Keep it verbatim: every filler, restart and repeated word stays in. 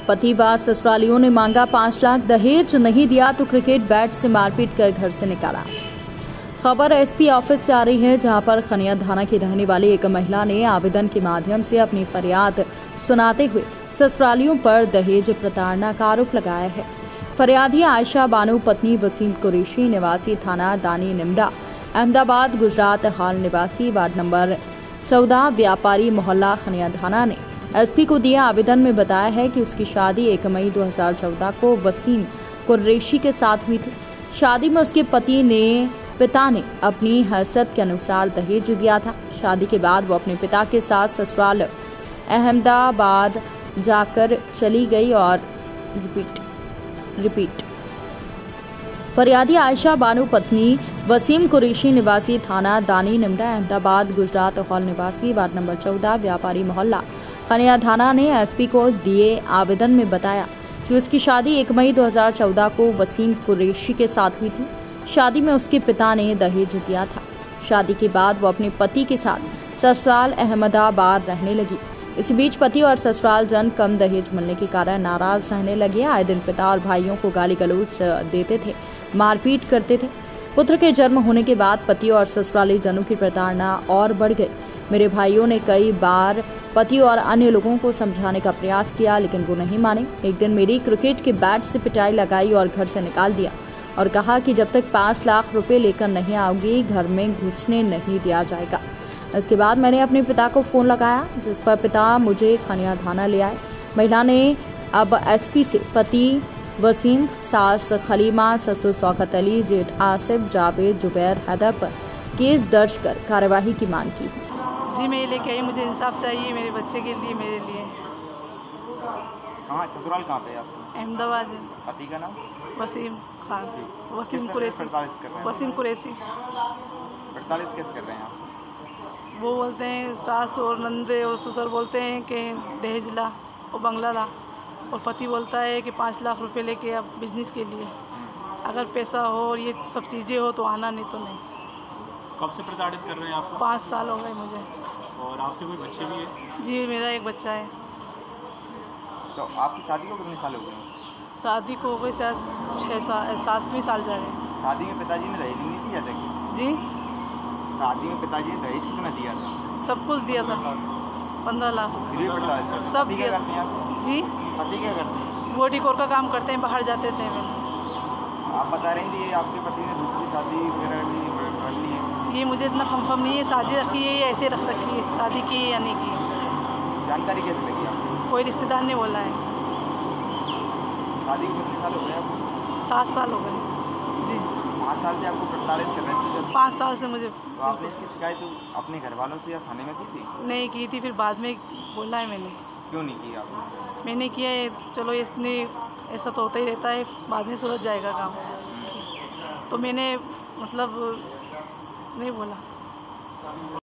पति व ससुरालियों ने मांगा पाँच लाख दहेज, नहीं दिया तो क्रिकेट बैट से मारपीट कर घर से निकाला। खबर एसपी ऑफिस से आ रही है, जहां पर खनिया थाना की रहने वाली एक महिला ने आवेदन के माध्यम से अपनी फरियाद सुनाते हुए ससुरालियों पर दहेज प्रताड़ना का आरोप लगाया है। फरियादी आयशा बानो पत्नी वसीम कुरैशी, निवासी थाना दानी निमरा, अहमदाबाद, गुजरात, हाल निवासी वार्ड नंबर चौदह, व्यापारी मोहल्ला, खनिया थाना ने एसपी को दिए आवेदन में बताया है कि उसकी शादी एक मई दो हज़ार चौदह को वसीम कुरैशी के साथ हुई थी। शादी में उसके पति ने पिता ने अपनी हैसियत के अनुसार दहेज दिया था। शादी के बाद वो अपने पिता के साथ ससुराल अहमदाबाद जाकर चली गई और रिपीट रिपीट फरियादी आयशा बानो पत्नी वसीम कुरैशी, निवासी थाना दानी निमरा, अहमदाबाद, गुजरात, हॉल निवासी, वार्ड नंबर चौदह, व्यापारी मोहल्ला, खनिया थाना ने एसपी को दिए आवेदन में बताया कि उसकी शादी एक मई दो हज़ार चौदह को वसीम कुरैशी के साथ हुई थी। शादी में उसके पिता ने दहेज दिया था। शादी के बाद वो अपने पति के साथ ससुराल अहमदाबाद रहने लगी। इसी बीच पति और ससुराल जन कम दहेज मिलने के कारण नाराज रहने लगे। आए दिन पिता और भाइयों को गाली गलौज देते थे, मारपीट करते थे। पुत्र के जन्म होने के बाद पति और ससुराली जनों की प्रताड़ना और बढ़ गई। मेरे भाइयों ने कई बार पति और अन्य लोगों को समझाने का प्रयास किया, लेकिन वो नहीं माने। एक दिन मेरी क्रिकेट के बैट से पिटाई लगाई और घर से निकाल दिया और कहा कि जब तक पाँच लाख रुपए लेकर नहीं आओगी, घर में घुसने नहीं दिया जाएगा। इसके बाद मैंने अपने पिता को फोन लगाया, जिस पर पिता मुझे खनिया थाना ले आए। महिला ने अब एसपी से पति वसीम, सास खलीमा, ससुर शौकत अली, जेठ आसिफ, जावेद, जुबैर, हैदर पर केस दर्ज कर कार्यवाही की मांग की। जी मैं ये लेके आई, मुझे इंसाफ चाहिए मेरे बच्चे के लिए, मेरे लिए। कहाँ ससुराल कहाँ पे आपका? अहमदाबाद है। पति का नाम? वसीम खान, वसीम किस कुरैशी, प्रताड़ित कर रहे हैं? वसीम कुरैशी। प्रताड़ित कैसे कर रहे हैं आप? वो बोलते हैं सास और नंदे और ससुर बोलते हैं कि दहेज ला और बंगला ला, और पति बोलता है कि पाँच लाख रुपए लेके अब बिजनेस के लिए, अगर पैसा हो और ये सब चीज़ें हो तो आना, नहीं तो नहीं। कब से प्रताड़ित कर रहे हैं आपको? पाँच साल हो गए मुझे। और आपके कोई बच्चे भी हैं? जी मेरा एक बच्चा है। तो आपकी शादी को कितने साल हो गए? शादी को हो गई शायद छः साल सातवीं साल जा रहे हैं। शादी में पिताजी ने दहेज नहीं दिया था कि? जी शादी में पिताजी ने दहेज कितना दिया था? सब कुछ दिया था, पंद्रह लाख फिर भी प्रताड़ित करते हैं। सब पति क्या दिया। करते हैं आप? जी पति क्या करते हैं? वो डिकोर का काम करते हैं, बाहर जाते थे। मैंने आप बता रहे हैं कि आपके पति ने दूसरी शादी वगैरह की कर ली है? ये मुझे इतना कंफर्म नहीं है, शादी रखी है या ऐसे रख रखी है, शादी की है या नहीं की। जानकारी कैसे लगी आपको? कोई रिश्तेदार ने बोला है। शादी को कितने साल हो गए आपको? सात साल हो गए। जी पाँच साल से आपको प्रताड़ित कर रहे थे जब? पाँच साल से मुझे। तो आपने इसकी शिकायत अपने घर वालों से या थाने में की थी? नहीं की थी, फिर बाद में बोला है मैंने। क्यों नहीं की आपने? मैंने किया है, चलो इसने ऐसा तो होता ही रहता है, बाद में सुलझ जाएगा काम, तो मैंने मतलब नहीं बोला।